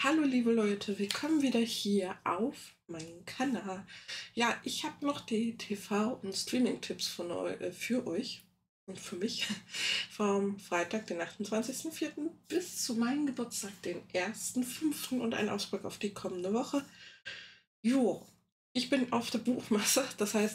Hallo liebe Leute, willkommen wieder hier auf meinem Kanal. Ja, ich habe noch die TV- und Streaming-Tipps für euch und für mich vom Freitag, den 28.04. bis zu meinem Geburtstag, den 1.05. und einen Ausblick auf die kommende Woche. Jo, ich bin auf der Buchmesse, das heißt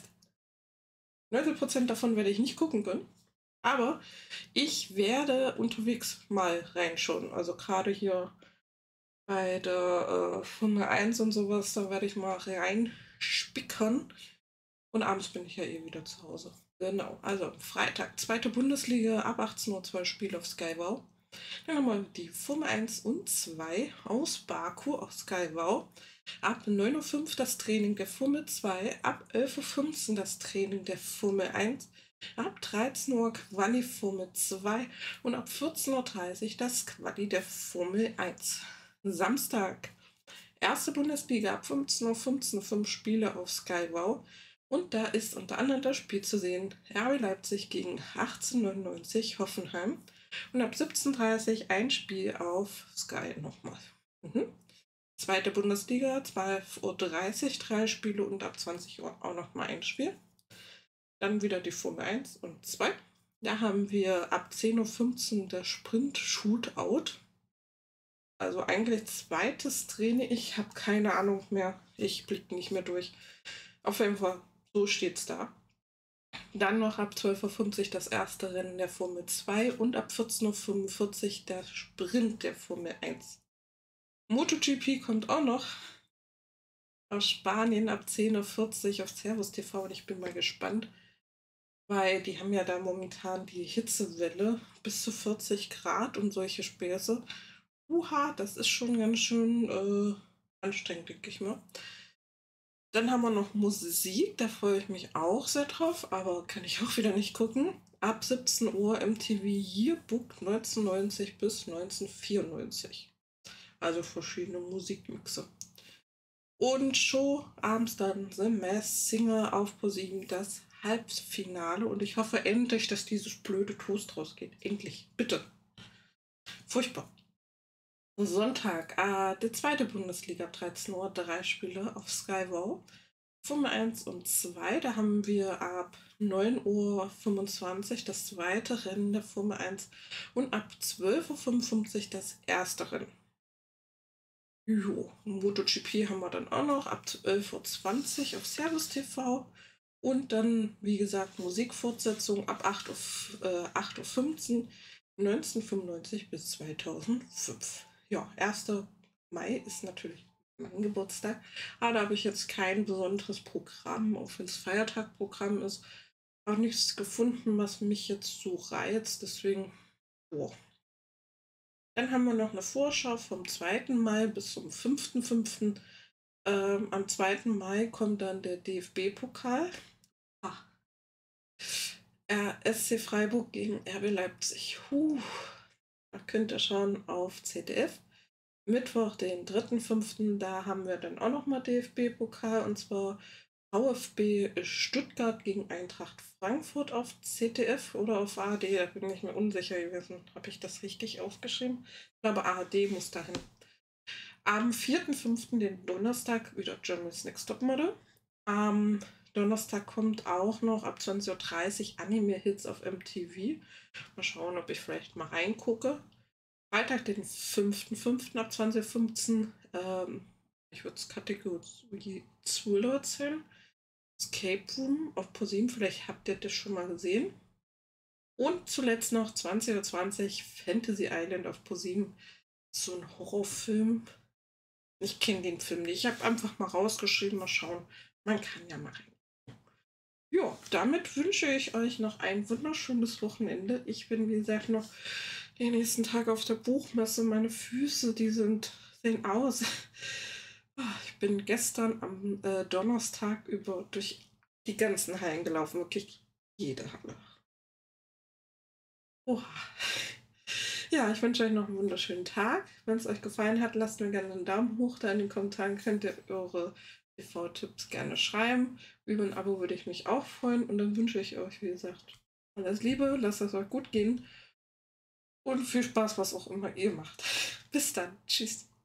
90% davon werde ich nicht gucken können, aber ich werde unterwegs mal reinschauen. Also gerade hier bei der Formel 1 und sowas, da werde ich mal reinspickern. Und abends bin ich ja eh wieder zu Hause. Genau, also Freitag, zweite Bundesliga, ab 18 Uhr 2 Spiele auf Sky Wow. Dann haben wir die Formel 1 und 2 aus Baku auf Sky Wow. Ab 9:05 Uhr das Training der Formel 2, ab 11:15 Uhr das Training der Formel 1, ab 13 Uhr Quali Formel 2 und ab 14:30 Uhr das Quali der Formel 1. Samstag, erste Bundesliga, ab 15:15 Uhr 5 Spiele auf Sky Wow. Und da ist unter anderem das Spiel zu sehen: RB Leipzig gegen 1899 Hoffenheim. Und ab 17:30 Uhr ein Spiel auf Sky nochmal. Zweite Bundesliga, 12:30 Uhr 3 Spiele und ab 20 Uhr auch nochmal ein Spiel. Dann wieder die Formel 1 und 2. Da haben wir ab 10:15 Uhr das Sprint-Shootout. Also eigentlich zweites Training. Ich habe keine Ahnung mehr. Ich blicke nicht mehr durch. Auf jeden Fall, so steht's da. Dann noch ab 12:50 Uhr das erste Rennen der Formel 2 und ab 14:45 Uhr der Sprint der Formel 1. MotoGP kommt auch noch aus Spanien ab 10:40 Uhr auf Servus TV und ich bin mal gespannt, weil die haben ja da momentan die Hitzewelle bis zu 40 Grad und solche Späße. Das ist schon ganz schön anstrengend, denke ich mal. Dann haben wir noch Musik, da freue ich mich auch sehr drauf, aber kann ich auch wieder nicht gucken. Ab 17 Uhr MTV Yearbook 1990 bis 1994. Also verschiedene Musikmixe. Und Show abends dann The Masked Singer auf ProSieben, das Halbfinale. Und ich hoffe endlich, dass dieses blöde Toast rausgeht. Endlich, bitte. Furchtbar. Sonntag, die zweite Bundesliga ab 13 Uhr, 3 Spiele auf Sky Wow. Formel 1 und 2, da haben wir ab 9:25 Uhr das zweite Rennen der Formel 1 und ab 12:55 Uhr das erste Rennen. Jo, MotoGP haben wir dann auch noch ab 11:20 Uhr auf Servus TV und dann, wie gesagt, Musikfortsetzung ab 8:15 Uhr 1995 bis 2005. Ja, 1. Mai ist natürlich mein Geburtstag, aber da habe ich jetzt kein besonderes Programm, auch wenn es Feiertagprogramm ist, auch nichts gefunden, was mich jetzt so reizt, deswegen, boah. Dann haben wir noch eine Vorschau vom 2. Mai bis zum 5.5. Am 2. Mai kommt dann der DFB-Pokal. Ah. SC Freiburg gegen RB Leipzig. Da könnt ihr schauen auf ZDF. Mittwoch, den 3.5., da haben wir dann auch nochmal DFB-Pokal, und zwar VfB Stuttgart gegen Eintracht Frankfurt auf ZDF oder auf ARD. Da bin ich mir unsicher gewesen. Habe ich das richtig aufgeschrieben? Ich glaube, ARD muss dahin. Am 4.5., den Donnerstag, wieder Germany's Next Topmodel. Am Donnerstag kommt auch noch ab 20:30 Uhr Anime-Hits auf MTV. Mal schauen, ob ich vielleicht mal reingucke. Freitag, den 5.5. ab 20:15 Uhr. Ich würde es Kategorie Thriller erzählen. Escape Room auf ProSieben, vielleicht habt ihr das schon mal gesehen. Und zuletzt noch 20:20 Uhr Fantasy Island auf ProSieben. So ein Horrorfilm. Ich kenne den Film nicht. Ich habe einfach mal rausgeschrieben, mal schauen. Man kann ja mal rein. Ja, damit wünsche ich euch noch ein wunderschönes Wochenende. Ich bin, wie gesagt, noch den nächsten Tag auf der Buchmesse. Meine Füße, sehen aus. Ich bin gestern am Donnerstag über durch die ganzen Hallen gelaufen. Wirklich jede Halle. Oha. Ja, ich wünsche euch noch einen wunderschönen Tag. Wenn es euch gefallen hat, lasst mir gerne einen Daumen hoch da in den Kommentaren. Könnt ihr eure TV-Tipps gerne schreiben. Über ein Abo würde ich mich auch freuen. Und dann wünsche ich euch, wie gesagt, alles Liebe, lasst es euch gut gehen und viel Spaß, was auch immer ihr macht. Bis dann. Tschüss.